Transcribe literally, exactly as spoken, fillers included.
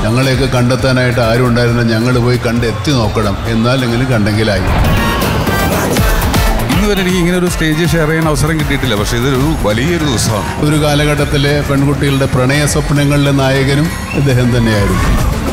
ഞങ്ങളെയൊക്കെ കണ്ടെത്താനായിട്ട് ആരും ഉണ്ടായിരുന്ന ഞങ്ങൾ പോയി കണ്ടെത്തി നോക്കണം, എന്നാൽ എങ്കിലും കണ്ടെങ്കിലായി. ഇന്ന് വരെ എനിക്ക് ഇങ്ങനെ ഒരു സ്റ്റേജ് ഷെയർ ചെയ്യാൻ അവസരം കിട്ടിയിട്ടില്ല. പക്ഷേ ഇതൊരു വലിയൊരു ദിവസമാണ്. ഒരു കാലഘട്ടത്തിലെ പെൺകുട്ടികളുടെ പ്രണയ സ്വപ്നങ്ങളിലെ നായകനും ഇദ്ദേഹം തന്നെയായിരുന്നു.